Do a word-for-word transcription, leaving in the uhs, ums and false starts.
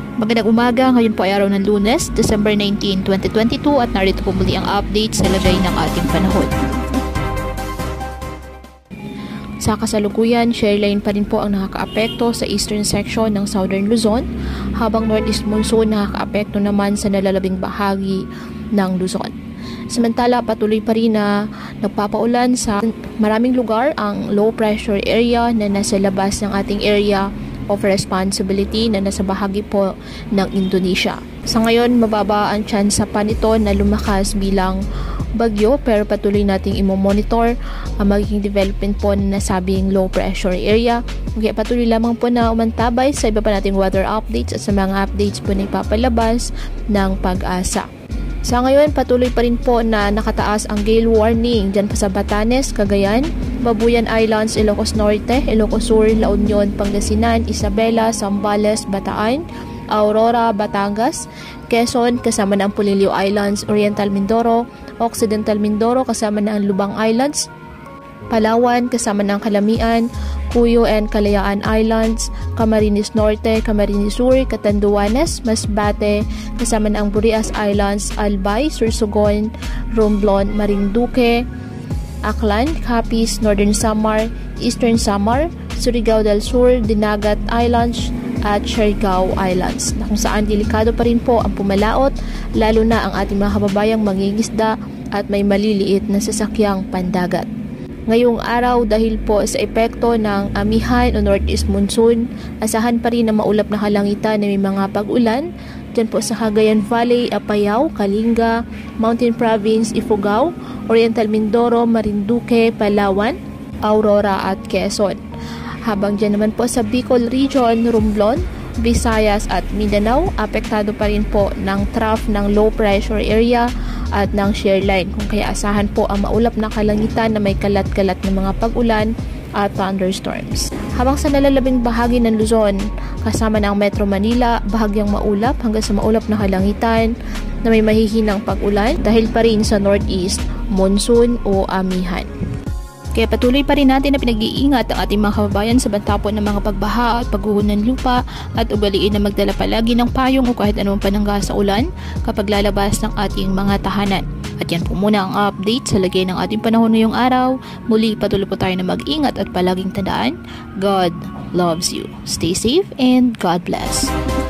Magandang umaga, ngayon po ay araw ng Lunes, December nineteenth, twenty twenty-two at narito po muli ang update sa lagay ng ating panahon. Sa kasalukuyan, shear line pa rin po ang nakakaapekto sa eastern section ng Southern Luzon, habang northeast monsoon nakakaapekto naman sa nalalabing bahagi ng Luzon. Samantala, patuloy pa rin na nagpapaulan sa maraming lugar ang low pressure area na nasa labas ng ating area of responsibility na nasa bahagi po ng Indonesia. Sa ngayon, mababa ang tsansa pa nito na lumakas bilang bagyo, pero patuloy nating imo-monitor ang magiging development po na nasabing low pressure area. Okay, patuloy lamang po na umantabay sa iba pa nating weather updates at sa mga updates po na ipapalabas ng Pag-asa. Sa ngayon, patuloy pa rin po na nakataas ang gale warning dyan pa sa Batanes, Cagayan, Babuyan Islands, Ilocos Norte, Ilocos Sur, La Union, Pangasinan, Isabela, Zambales, Bataan, Aurora, Batangas, Quezon, kasama na ang Polillo Islands, Oriental Mindoro, Occidental Mindoro, kasama na ang Lubang Islands, Palawan, kasama ng Calamian, Cuyo and Kalayaan Islands, Camarines Norte, Camarines Sur, Catanduanes, Masbate, kasama ng Burias Islands, Albay, Sursogon, Romblon, Marinduque, Aklan, Capiz, Northern Samar, Eastern Samar, Surigao del Sur, Dinagat Islands, at Siargao Islands, na kung saan delikado pa rin po ang pumalaot, lalo na ang ating mga kababayang mangingisda at may maliliit na sasakyang pandagat. Ngayong araw, dahil po sa epekto ng amihan o northeast monsoon, asahan pa rin na maulap na kalangitan na may mga pag-ulan dyan po sa Cagayan Valley, Apayao, Kalinga, Mountain Province, Ifugao, Oriental Mindoro, Marinduque, Palawan, Aurora at Quezon. Habang dyan naman po sa Bicol Region, Romblon, Visayas at Mindanao, apektado pa rin po ng trough ng low pressure area at ng shear line, kung kaya asahan po ang maulap na kalangitan na may kalat-kalat ng mga pag-ulan at thunderstorms. Habang sa nalalabing bahagi ng Luzon, kasama ng Metro Manila, bahagyang maulap hanggang sa maulap na kalangitan na may mahihinang pag-ulan dahil pa rin sa northeast monsoon o amihan. Kaya patuloy pa rin natin na pinag-iingat ang ating mga kababayan sa banta po ng mga pagbaha at pagguho ng lupa, at ugaliin na magdala palagi ng payong o kahit anumang panangga sa ulan kapag lalabas ng ating mga tahanan. At yan po muna ang update sa lagay ng ating panahon ngayong araw. Muli, patuloy po tayo na mag-ingat at palaging tandaan, God loves you. Stay safe and God bless.